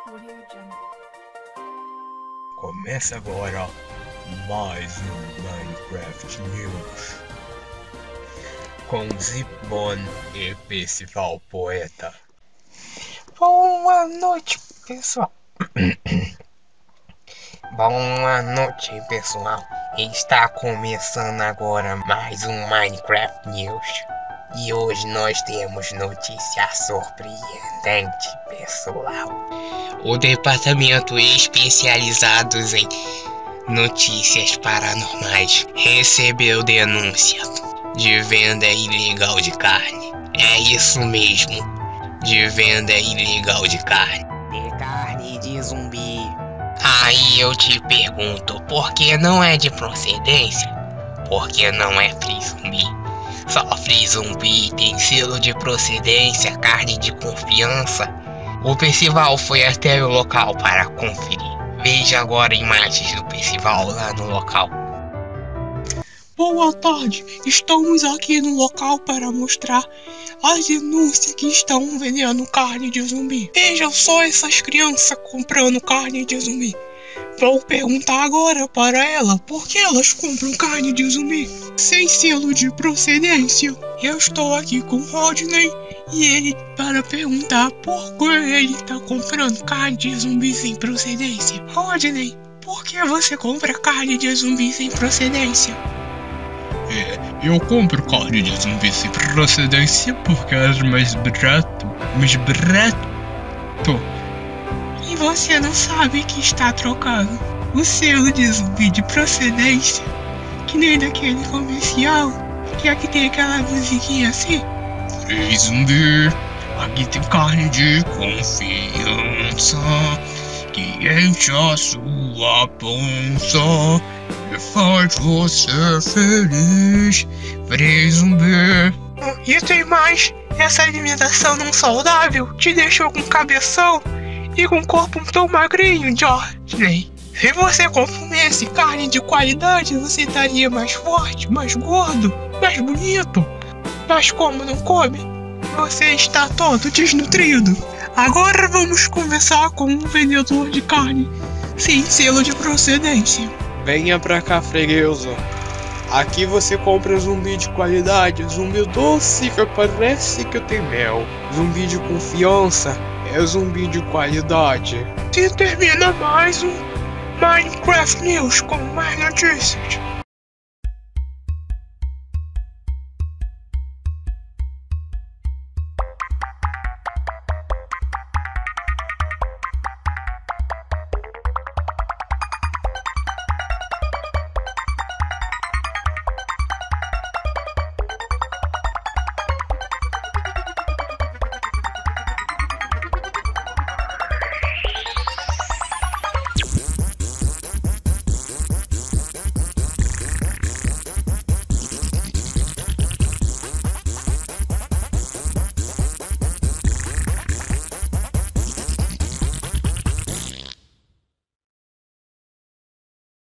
Começa agora mais um Minecraft News com Zipbon e Percival Poeta. Boa noite, pessoal. Boa noite, pessoal. Está começando agora mais um Minecraft News. E hoje nós temos notícia surpreendente, pessoal. O departamento especializado em notícias paranormais recebeu denúncia de venda ilegal de carne. É isso mesmo, de venda ilegal de carne. De carne de zumbi. Aí eu te pergunto, por que não é de procedência? Porque não é free zumbi. Só free zumbi tem selo de procedência, carne de confiança. O Percival foi até o local para conferir. Veja agora imagens do Percival lá no local. Boa tarde, estamos aqui no local para mostrar as denúncias que estão vendendo carne de zumbi. Vejam só essas crianças comprando carne de zumbi. Vou perguntar agora para ela por que elas compram carne de zumbi sem selo de procedência. Eu estou aqui com o Rodney e ele para perguntar por que ele está comprando carne de zumbi sem procedência. Rodney, por que você compra carne de zumbi sem procedência? Eu compro carne de zumbi sem procedência porque é mais barato. E você não sabe que está trocando o selo de zumbi de procedência, que nem daquele comercial, que aqui tem aquela musiquinha assim? Free zumbi, aqui tem carne de confiança que enche a sua pança e faz você feliz. Free zumbi. E tem mais, essa alimentação não saudável te deixou com cabeção e com o corpo tão magrinho, Jorge. Se você consumisse carne de qualidade, você estaria mais forte, mais gordo, mais bonito. Mas como não come, você está todo desnutrido. Agora vamos conversar com um vendedor de carne sem selo de procedência. Venha pra cá, fregueso. Aqui você compra zumbi de qualidade, zumbi doce que parece que tem mel. Zumbi de confiança é zumbi de qualidade. E termina mais um Minecraft News com mais notícias.